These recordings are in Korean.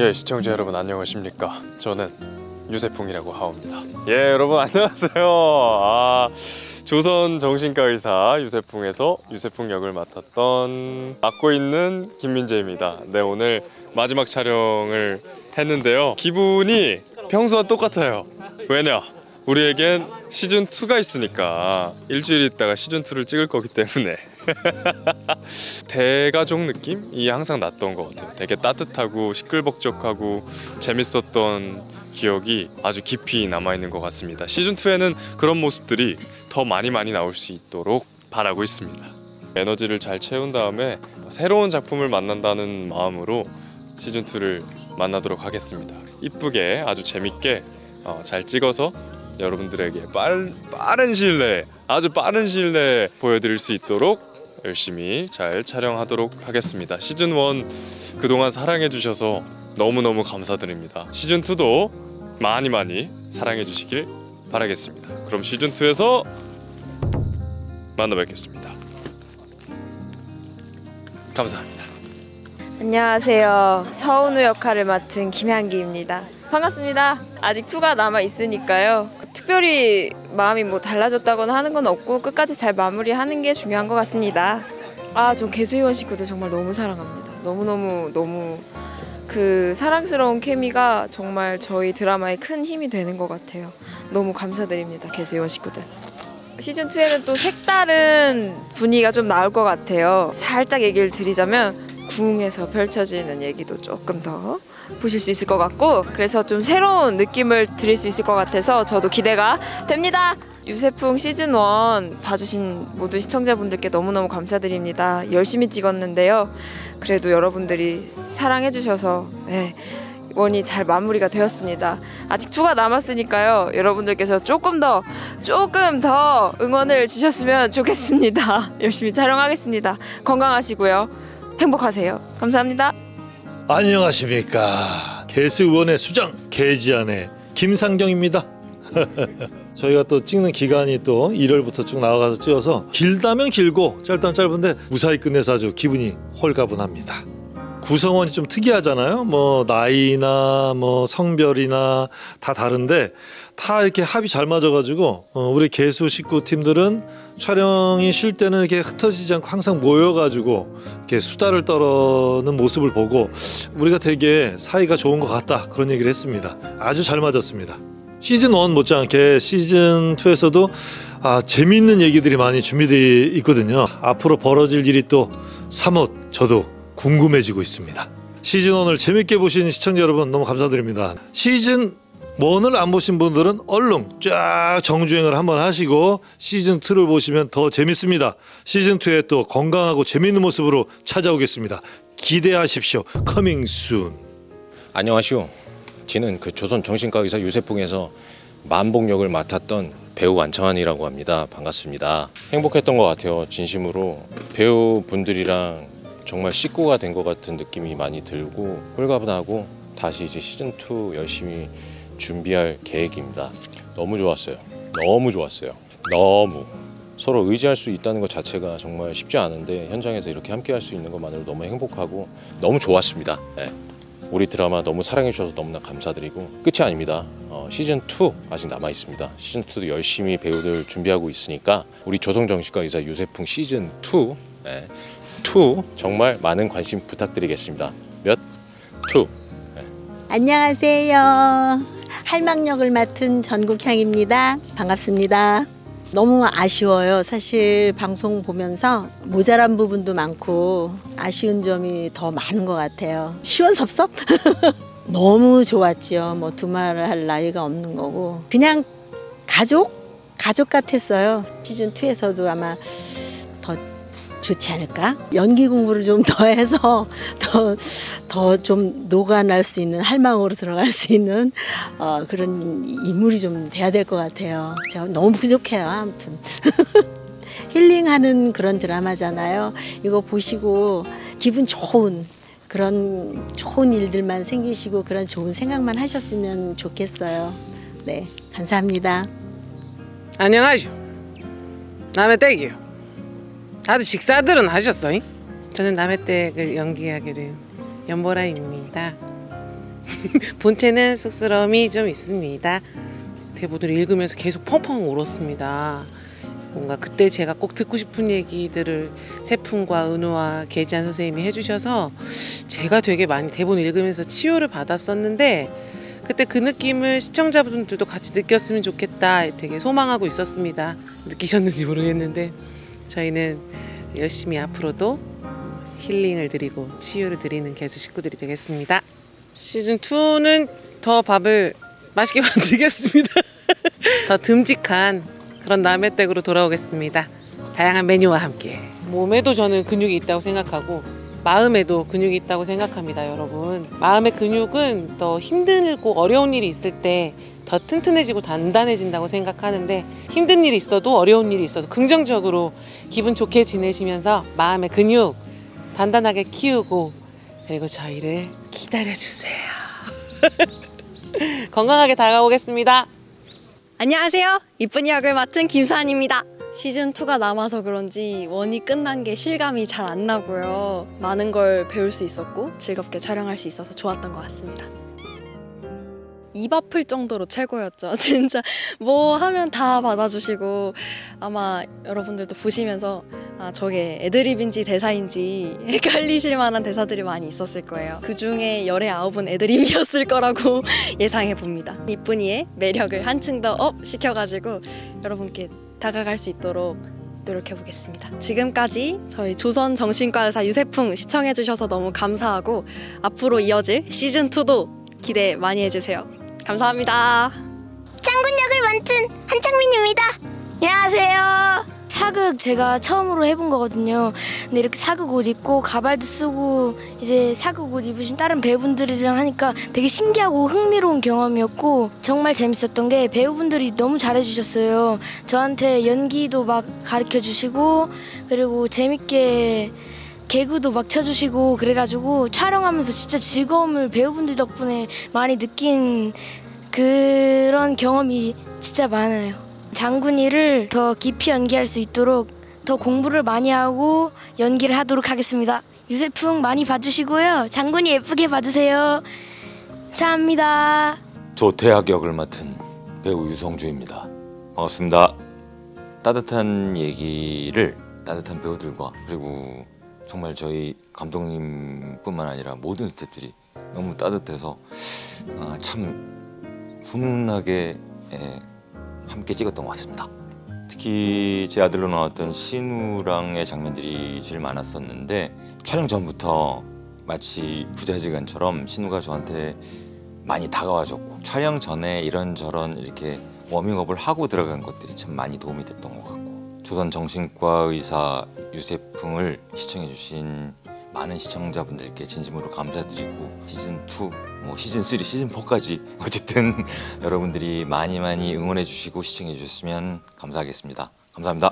예, 시청자 여러분 안녕하십니까. 저는 유세풍이라고 하옵니다. 예, 여러분 안녕하세요. 조선 정신과 의사 유세풍에서 유세풍 역을 맡고 있는 김민재입니다. 네, 오늘 마지막 촬영을 했는데요, 기분이 평소와 똑같아요. 왜냐? 우리에겐 시즌2가 있으니까 일주일 있다가 시즌2를 찍을 거기 때문에 대가족 느낌이 항상 났던 것 같아요. 되게 따뜻하고 시끌벅적하고 재밌었던 기억이 아주 깊이 남아있는 것 같습니다. 시즌2에는 그런 모습들이 더 많이 나올 수 있도록 바라고 있습니다. 에너지를 잘 채운 다음에 새로운 작품을 만난다는 마음으로 시즌2를 만나도록 하겠습니다. 이쁘게 아주 재밌게 잘 찍어서 여러분들에게 빠른 시일 내에, 아주 빠른 시일 내에 보여드릴 수 있도록 열심히 잘 촬영하도록 하겠습니다. 시즌1 그동안 사랑해주셔서 너무너무 감사드립니다. 시즌2도 많이 사랑해주시길 바라겠습니다. 그럼 시즌2에서 만나 뵙겠습니다. 감사합니다. 안녕하세요. 서은우 역할을 맡은 김향기입니다. 반갑습니다. 아직 2가 남아있으니까요, 특별히 마음이 뭐 달라졌다거나 하는 건 없고 끝까지 잘 마무리하는 게 중요한 것 같습니다. 전 개수의원 식구들 정말 너무 사랑합니다. 너무 그 사랑스러운 케미가 정말 저희 드라마에 큰 힘이 되는 것 같아요. 너무 감사드립니다, 개수의원 식구들. 시즌2에는 또 색다른 분위기가 좀 나올 것 같아요. 살짝 얘기를 드리자면 궁에서 펼쳐지는 얘기도 조금 더 보실 수 있을 것 같고, 그래서 좀 새로운 느낌을 드릴 수 있을 것 같아서 저도 기대가 됩니다. 유세풍 시즌1 봐주신 모든 시청자분들께 너무너무 감사드립니다. 열심히 찍었는데요, 그래도 여러분들이 사랑해주셔서 원이 잘 마무리가 되었습니다. 아직 2가 남았으니까요, 여러분들께서 조금 더 응원을 주셨으면 좋겠습니다. 열심히 촬영하겠습니다. 건강하시고요, 행복하세요. 감사합니다. 안녕하십니까. 개수의원의 수장 개지안의 김상경입니다. 저희가 또 찍는 기간이 또 1월부터 쭉 나와가서 찍어서 길다면 길고 짧다면 짧은데 무사히 끝내서 아주 기분이 홀가분합니다. 구성원이 좀 특이하잖아요. 뭐 나이나 뭐 성별이나 다 다른데 다 이렇게 합이 잘 맞아가지고 우리 개수 식구 팀들은 촬영이 쉴 때는 이렇게 흩어지지 않고 항상 모여가지고 이렇게 수다를 떨어는 모습을 보고 우리가 되게 사이가 좋은 것 같다, 그런 얘기를 했습니다. 아주 잘 맞았습니다. 시즌1 못지않게 시즌2에서도 재미있는 얘기들이 많이 준비되어 있거든요. 앞으로 벌어질 일이 또 사뭇 저도 궁금해지고 있습니다. 시즌1을 재밌게 보신 시청자 여러분 너무 감사드립니다. 시즌1을 안 보신 분들은 얼른 쫙 정주행을 한번 하시고 시즌2를 보시면 더 재밌습니다. 시즌2에 또 건강하고 재밌는 모습으로 찾아오겠습니다. 기대하십시오. 커밍 순. 안녕하시오. 저는 그 조선 정신과 의사 유세풍에서 만복 역을 맡았던 배우 안창환이라고 합니다. 반갑습니다. 행복했던 것 같아요. 진심으로 배우분들이랑 정말 식구가 된 것 같은 느낌이 많이 들고 홀가분하고, 다시 이제 시즌2 열심히 준비할 계획입니다. 너무 좋았어요. 너무 서로 의지할 수 있다는 것 자체가 정말 쉽지 않은데 현장에서 이렇게 함께 할 수 있는 것만으로 너무 행복하고 너무 좋았습니다. 우리 드라마 너무 사랑해 주셔서 너무나 감사드리고 끝이 아닙니다. 시즌2 아직 남아 있습니다. 시즌2도 열심히 배우들 준비하고 있으니까 우리 조선정신과 의사 유세풍 시즌2 2 정말 많은 관심 부탁드리겠습니다. 몇? 2. 안녕하세요. 할망역을 맡은 전국향입니다. 반갑습니다. 너무 아쉬워요. 사실 방송 보면서 모자란 부분도 많고 아쉬운 점이 더 많은 것 같아요. 시원섭섭? 너무 좋았지요. 뭐 두말을 할 나이가 없는 거고 그냥 가족 같았어요. 시즌2에서도 아마 더 좋지 않을까? 연기 공부를 좀 더 해서 더 좀 녹아날 수 있는, 할망으로 들어갈 수 있는 그런 인물이 좀 돼야 될 것 같아요. 제가 너무 부족해요. 아무튼 힐링하는 그런 드라마잖아요. 이거 보시고 기분 좋은 그런 좋은 일들만 생기시고 그런 좋은 생각만 하셨으면 좋겠어요. 네, 감사합니다. 안녕하시오. 남의 댁이요. 다들 식사들은 하셨어요? 저는 남의 댁을 연기하게 된 연보라입니다. 본체는 쑥스러움이 좀 있습니다. 대본을 읽으면서 계속 펑펑 울었습니다. 뭔가 그때 제가 꼭 듣고 싶은 얘기들을 세풍과 은우와 계지한 선생님이 해주셔서 제가 되게 많이 대본 읽으면서 치유를 받았었는데 그때 그 느낌을 시청자분들도 같이 느꼈으면 좋겠다 되게 소망하고 있었습니다. 느끼셨는지 모르겠는데 저희는 열심히 앞으로도 힐링을 드리고 치유를 드리는 개수 식구들이 되겠습니다. 시즌2는 더 밥을 맛있게 만들겠습니다. 더 듬직한 그런 남의 댁으로 돌아오겠습니다. 다양한 메뉴와 함께. 몸에도 저는 근육이 있다고 생각하고 마음에도 근육이 있다고 생각합니다, 여러분. 마음의 근육은 더 힘들고 어려운 일이 있을 때 더 튼튼해지고 단단해진다고 생각하는데 힘든 일이 있어도 어려운 일이 있어도 긍정적으로 기분 좋게 지내시면서 마음의 근육 단단하게 키우고 그리고 저희를 기다려주세요. 건강하게 다가오겠습니다. 안녕하세요. 이쁜이 역을 맡은 김수환입니다. 시즌2가 남아서 그런지 원이 끝난 게 실감이 잘 안 나고요. 많은 걸 배울 수 있었고 즐겁게 촬영할 수 있어서 좋았던 것 같습니다. 입 아플 정도로 최고였죠. 진짜 뭐 하면 다 받아주시고 아마 여러분들도 보시면서 아, 저게 애드립인지 대사인지 헷갈리실 만한 대사들이 많이 있었을 거예요. 그중에 열의 9은 애드립이었을 거라고 예상해 봅니다. 이쁜이의 매력을 한층 더 업 시켜가지고 여러분께 다가갈 수 있도록 노력해 보겠습니다. 지금까지 저희 조선 정신과 의사 유세풍 시청해 주셔서 너무 감사하고 앞으로 이어질 시즌2도 기대 많이 해주세요. 감사합니다. 장군 역을 맡은 한창민입니다. 안녕하세요. 사극 제가 처음으로 해본 거거든요. 근데 이렇게 사극 옷 입고 가발도 쓰고 이제 사극 옷 입으신 다른 배우분들이랑 하니까 되게 신기하고 흥미로운 경험이었고 정말 재밌었던 게 배우분들이 너무 잘해주셨어요. 저한테 연기도 막 가르쳐주시고 그리고 재밌게 개그도 막 쳐주시고 그래가지고 촬영하면서 진짜 즐거움을 배우분들 덕분에 많이 느낀 그런 경험이 진짜 많아요. 장군이를 더 깊이 연기할 수 있도록 더 공부를 많이 하고 연기를 하도록 하겠습니다. 유세풍 많이 봐주시고요. 장군이 예쁘게 봐주세요. 감사합니다. 조태학 역을 맡은 배우 유성주입니다. 반갑습니다. 따뜻한 얘기를 따뜻한 배우들과 그리고 정말 저희 감독님뿐만 아니라 모든 스태프들이 너무 따뜻해서 참 훈훈하게 함께 찍었던 것 같습니다. 특히 제 아들로 나왔던 신우랑의 장면들이 제일 많았었는데 촬영 전부터 마치 부자지간처럼 신우가 저한테 많이 다가와줬고 촬영 전에 이런저런 이렇게 워밍업을 하고 들어간 것들이 참 많이 도움이 됐던 것 같고 조선 정신과 의사 유세풍을 시청해주신 많은 시청자분들께 진심으로 감사드리고 시즌2, 시즌3, 시즌4까지 어쨌든 여러분들이 많이 응원해주시고 시청해주셨으면 감사하겠습니다. 감사합니다.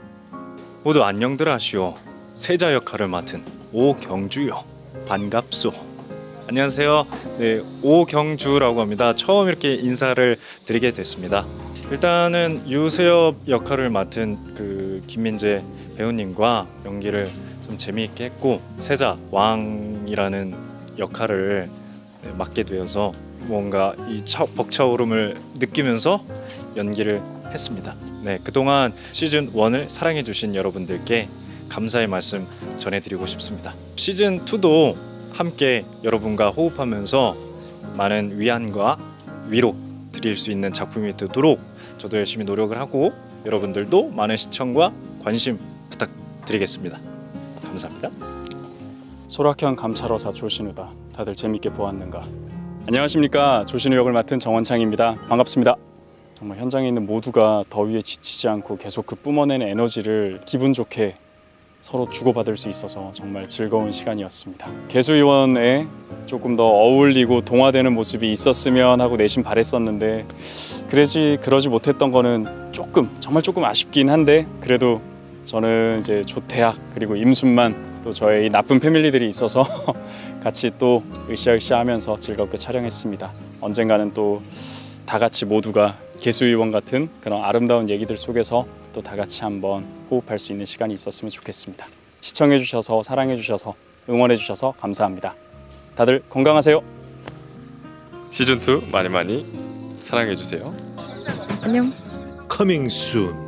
모두 안녕들 하시오. 세자 역할을 맡은 오경주요. 반갑소. 안녕하세요. 네, 오경주라고 합니다. 처음 이렇게 인사를 드리게 됐습니다. 일단은 유세엽 역할을 맡은 그 김민재 배우님과 연기를 좀 재미있게 했고 세자 왕이라는 역할을 맡게 되어서 뭔가 이 벅차오름을 느끼면서 연기를 했습니다. 네, 그동안 시즌 1을 사랑해 주신 여러분들께 감사의 말씀 전해드리고 싶습니다. 시즌 2도 함께 여러분과 호흡하면서 많은 위안과 위로 드릴 수 있는 작품이 되도록 저도 열심히 노력을 하고 여러분들도 많은 시청과 관심 부탁드리겠습니다. 감사합니다. 소락현 감찰어사 조신우다. 다들 재밌게 보았는가? 안녕하십니까. 조신우 역을 맡은 정원창입니다. 반갑습니다. 정말 현장에 있는 모두가 더위에 지치지 않고 계속 그 뿜어내는 에너지를 기분 좋게 서로 주고받을 수 있어서 정말 즐거운 시간이었습니다. 개수위원에 조금 더 어울리고 동화되는 모습이 있었으면 하고 내심 바랬었는데 그러지 못했던 거는 정말 조금 아쉽긴 한데 그래도 저는 이제 조태학 그리고 임순만 또 저의 나쁜 패밀리들이 있어서 같이 또 으쌰으쌰 하면서 즐겁게 촬영했습니다. 언젠가는 또 다 같이 모두가 개수위원 같은 그런 아름다운 얘기들 속에서 또 다 같이 한번 호흡할 수 있는 시간이 있었으면 좋겠습니다. 시청해 주셔서 사랑해 주셔서 응원해 주셔서 감사합니다. 다들 건강하세요. 시즌 2 많이 많이 사랑해 주세요. 안녕. Coming soon.